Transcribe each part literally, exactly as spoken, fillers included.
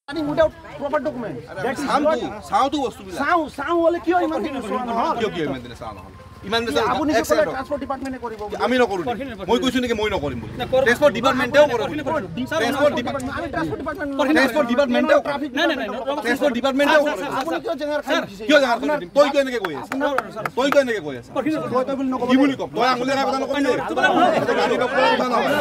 without proper document. That is sound what sound বস্তু বিলাক sound sound হলে কি হয় ইমান দিন নহয় কিয় কিয় ইমান দিন sound নহল ইমান দিন আপুনি যে কলে ট্রান্সপোর্ট ডিপার্টমেন্টে কৰিব আমি নকৰো মই কৈছো নেকি মই নকৰিম বুলি ট্রান্সপোর্ট ডিপার্টমেন্টেও কৰে ট্রান্সপোর্ট ডিপার্টমেন্ট আমি ট্রান্সপোর্ট ডিপার্টমেন্ট ট্রান্সপোর্ট ডিপার্টমেন্টেও ট্রাফিক না না না ট্রান্সপোর্ট ডিপার্টমেন্টেও কৰে আপুনি কিয় জেগাৰ খাই দিছে কিয় জাগাৰ খাই তই কিয় এনেকে কৈ আছ তই কিয় এনেকে কৈ আছ মই তো বুলি নকব কি বুলি কম তই আঙুলি দেখা কথা নকবি এটা গাড়ী কাপোৰ কথা নহয়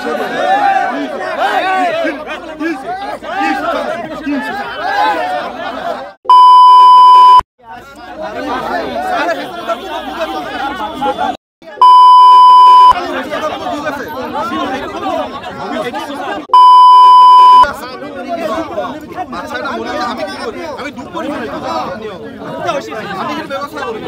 আমি দুঃখ করি আমি ব্যবস্থা করি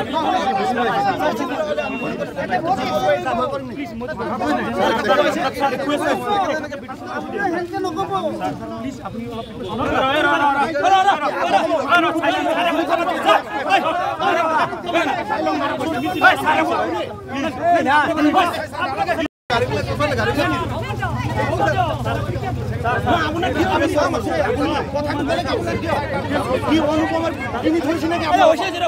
আপনার কি আমি সমস্যা কথা বলে আপনার কি কি অনুপমের তিনি ধরছেন নাকি আপনি ওই সেটা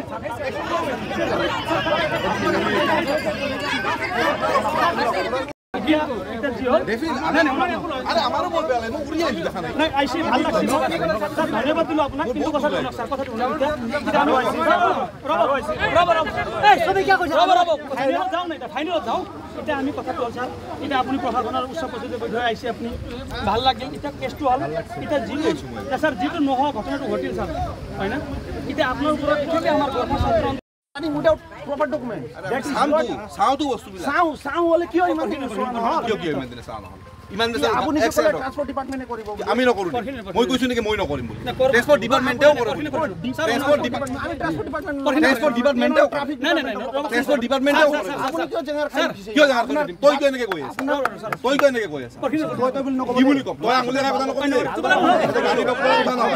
এটা জিও দেখি আরে আমারও বলবে আলে মই উড়ি আইছি দেখা নাই না আইছি ভালো লাগছে স্যার ধন্যবাদ দিল আপনাকে কিন্তু কথা শুনুন স্যার কথা শুনুন এটা আমি আইছি রব রব রব এই সবাই কি কইছে রব রব ফাইনাল যাও না এটা ফাইনাল যাও এটা আমি কথা কল স্যার এটা আপনি প্রশাসনের উচ্চ পদে বৈঠকে আইছি আপনি ভাল লাগিল এটা কেসটো হল এটা জিও এটা স্যার জিটো নহ ঘটনাটো ঘটিল স্যার হয় না এটা আপনার উপর কিভাবে আমার গর্ব ছাত্র without proper document. That is sound what sound বস্তু বিলাক sound sound হলে কি হয় ইমান দিন নহয় কিয় কিয় ইমান দিন sound নহল ইমান দিন আপুনি যে কলে ট্রান্সপোর্ট ডিপার্টমেন্টে কৰিব আমি নকৰো মই কৈছো নেকি মই নকৰিম বুলি ট্রান্সপোর্ট ডিপার্টমেন্টেও কৰে ট্রান্সপোর্ট ডিপার্টমেন্ট আমি ট্রান্সপোর্ট ডিপার্টমেন্ট ট্রান্সপোর্ট ডিপার্টমেন্টেও ট্রাফিক না না না ট্রান্সপোর্ট ডিপার্টমেন্টেও কৰে আপুনি কিয় জেগাৰ খাই দিছে কিয় জাগাৰ খাই তই কিয় এনেকে কৈ আছ তই কিয় এনেকে কৈ আছ মই তো বুলি নকব কি বুলি কম তই আঙুলি দেখা কথা নকবি এটা গাড়ী কাপোৰ কথা নহয়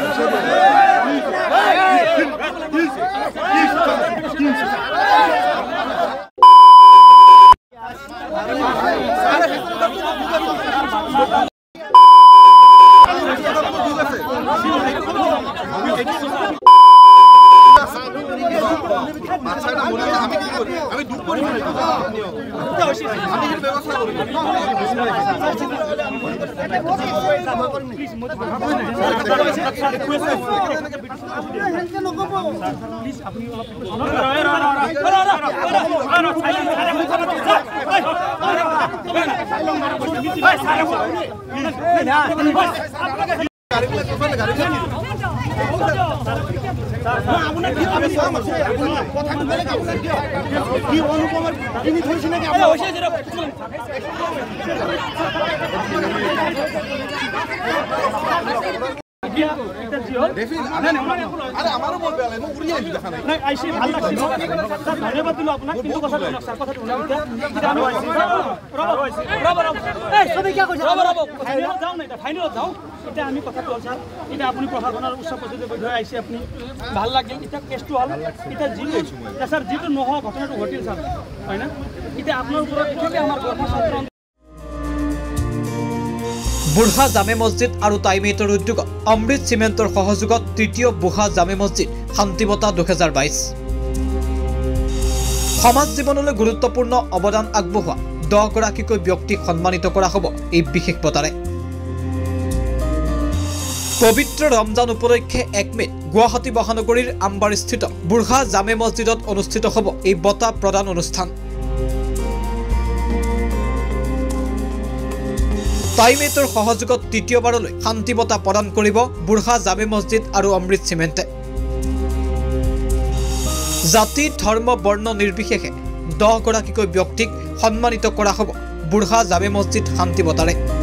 আমি দুঃখ করি আমি ব্যবস্থা করি আপনার কি আমি সমস্যা কথা বলে আপনার কি অনুপমের তিনি ধরছেন নাকি আপনি ওই সেটা এটা জিও দেখি আরে আমারও বলবে আলে মই উড়ি আইছি দেখা নাই না আইছি ভালো লাগছে স্যার ধন্যবাদ দিল আপনাকে কিন্তু কথা শুনুন স্যার কথা শুনুন এটা আমি আইছি রব রব রব এই সবাই কি কইছে রব রব ফাইনাল যাও না এটা ফাইনাল যাও এটা আমি কথা কল স্যার এটা আপনি প্রশাসনের উচ্চ পদে বৈঠকে আইছি আপনি ভাল লাগিল এটা কেসটো হল এটা জিও এটা স্যার জিটো নহ ঘটনাটো ঘটিল স্যার হয় না এটা আপনার উপর কিভাবে আমার গর্ব ছাত্র বুঢ়া জামে মছজিদ আৰু টাইমেটৰ উদ্যোগত অমৃত চিমেণ্টৰ সহযোগত তৃতীয় বুঢ়া জামে মছজিদ শান্তি বঁটা দুহেজাৰ বাইছ সমাজ জীৱনলৈ গুৰুত্বপূৰ্ণ অৱদান আগবঢ়োৱা দহগৰাকীকৈ ব্যক্তিক সন্মানিত কৰা হ'ব এই বিশেষ বঁটাৰে পবিত্ৰ ৰমজান উপলক্ষে এক মে'ত গুৱাহাটী মহানগৰীৰ আম্বাৰস্থিত বুঢ়া জামে মছজিদত অনুষ্ঠিত হ'ব এই বঁটা প্ৰদান অনুষ্ঠান টাইমেটৰ সহযোগত তৃতীয়বাৰলৈ শান্তি বঁটা প্ৰদান কৰিব বুঢ়া জামে মছজিদ আৰু অমৃত চিমেণ্টে জাতি ধৰ্ম বৰ্ণ নিৰ্বিশেষে দহগৰাকীকৈ ব্যক্তিক সন্মানিত কৰা হ'ব বুঢ়া জামে মছজিদ শান্তি বঁটাৰে।